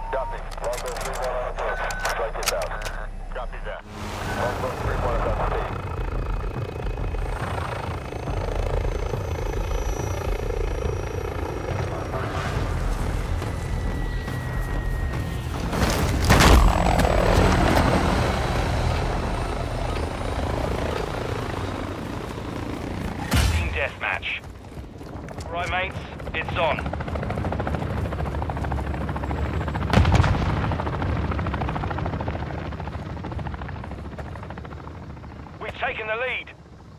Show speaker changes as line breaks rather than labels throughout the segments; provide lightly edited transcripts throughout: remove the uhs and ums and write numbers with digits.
Copy. Longbow 3-1 on approach. Strike inbound. Copy that. Longbow 3-1 is on speed.
Deathmatch. Right, mates, it's on. We've taken the lead.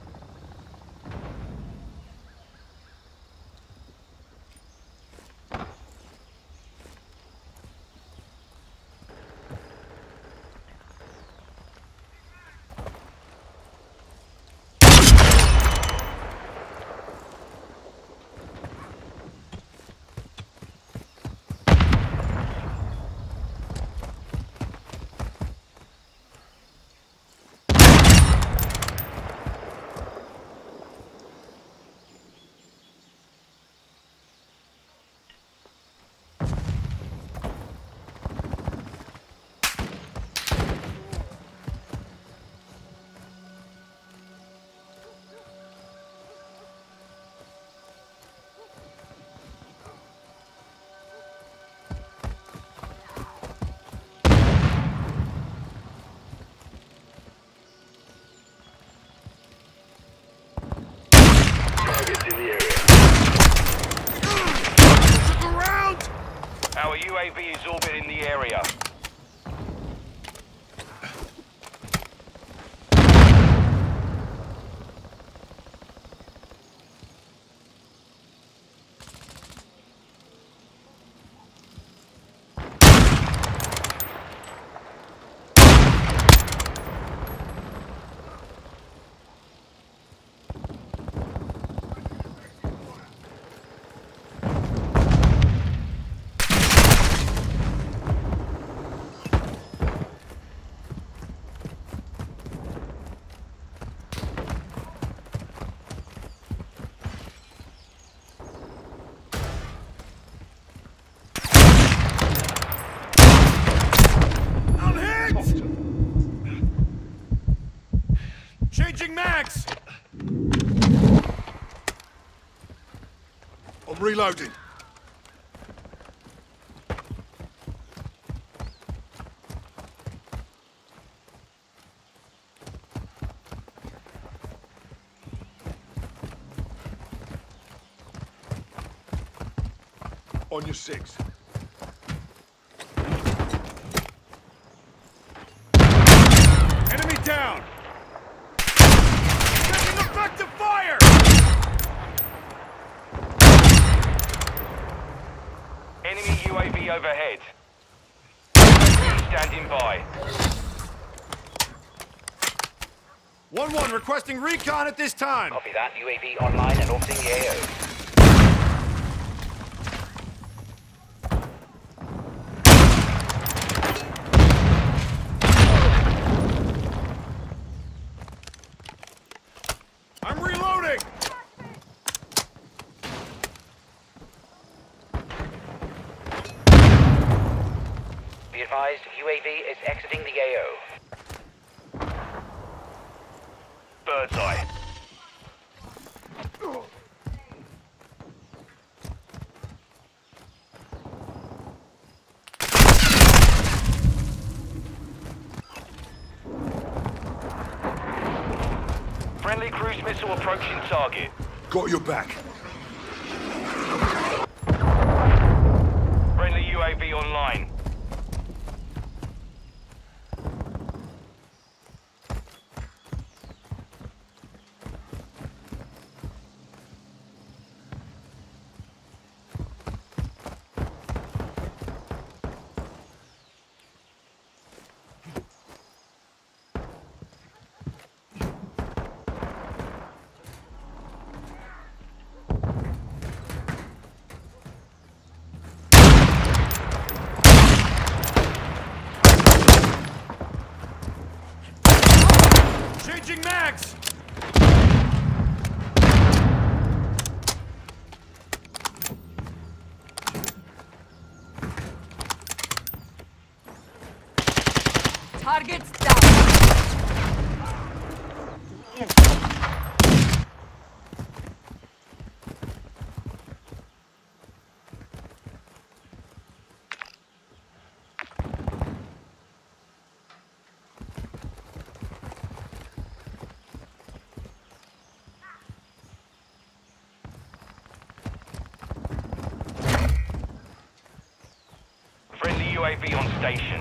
Our UAV is orbiting the area.
Changing mags! I'm reloading. On your six. Enemy down! Taking effective fire!
Enemy UAV overhead. UAV standing by.
1-1 requesting recon at this time.
Copy that. UAV online and orbiting the AO.
I'm reloading!
Be advised, UAV is exiting the AO.
Bird's eye. Friendly cruise missile approaching target.
Got your back.
Friendly UAV online.
Targets down.
Friendly UAV on station.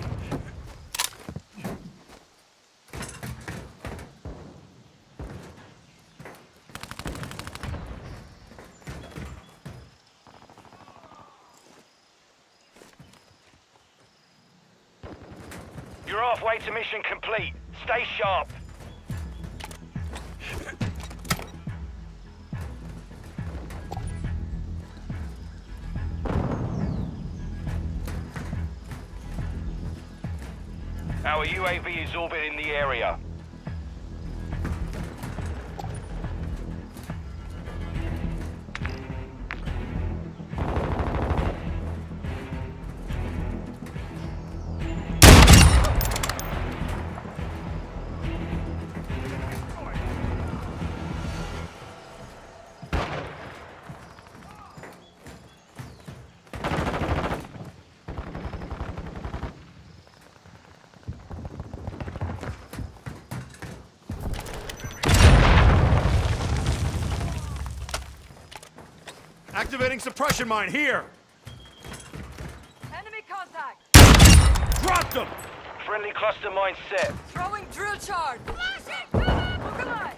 You're halfway to mission complete. Stay sharp. Our UAV is orbiting the area.
Activating suppression mine here.
Enemy contact.
Dropped them.
Friendly cluster mine set.
Throwing drill charge. Flashing. Come on.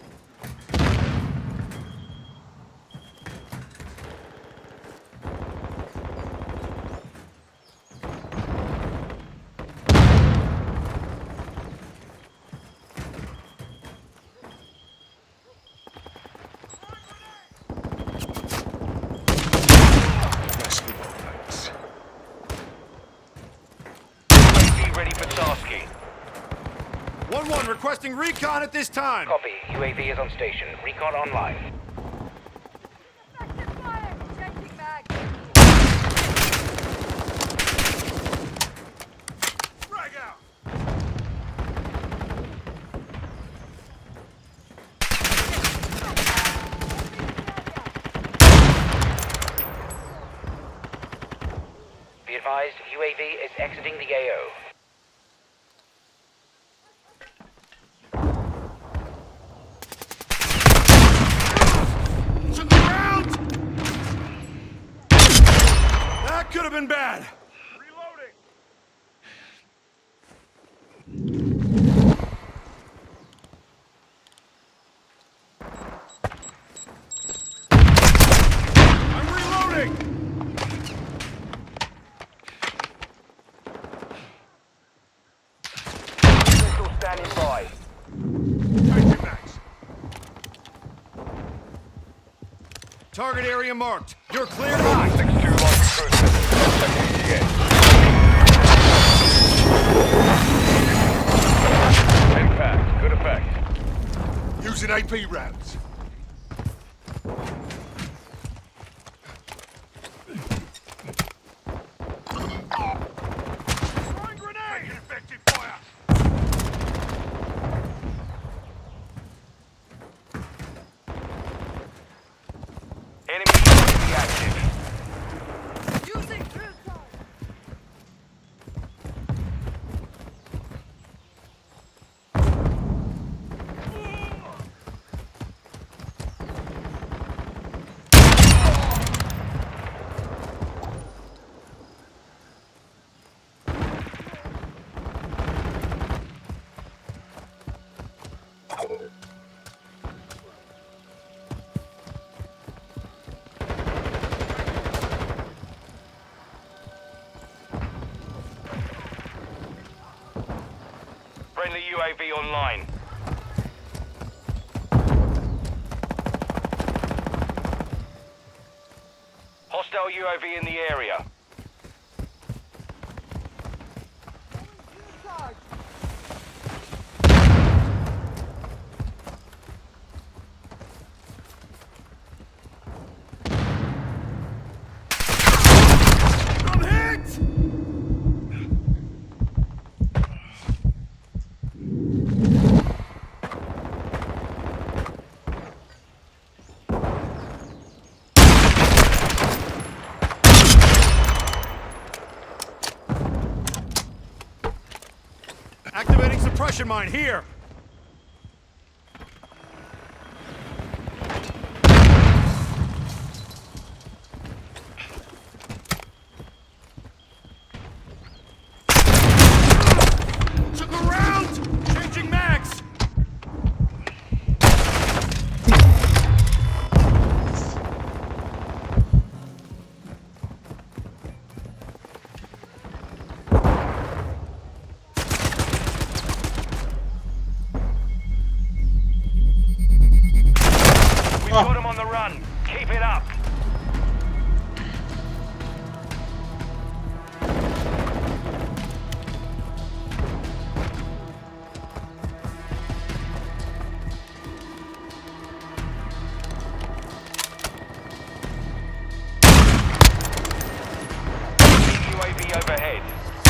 UAV ready for tasking.
1-1 requesting recon at this time.
Copy. UAV is on station. Recon online.
Effective fire. Changing mag.
Frag out.
Be advised, UAV is exiting the AO.
To the ground. That could have been bad. Reloading. I'm reloading.
Missile standing by.
Taking max. Target area marked. You're clear to high.
6-2 on recruitment. Contact ETA. Impact. Good effect.
Using AP rounds. Throwing grenade! Effective fire!
Enemy UAV active.
Using drill charge.
Friendly UAV online. Hostile UAV in the area.
Drill charge.
I'm hit! suppression mine here! Took a round! Changing mags!
We've got them on the run. Keep it up. UAV overhead.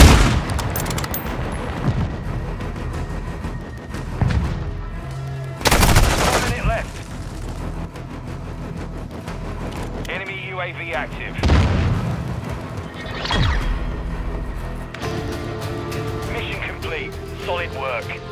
1 minute left. Enemy UAV active. Mission complete. Solid work.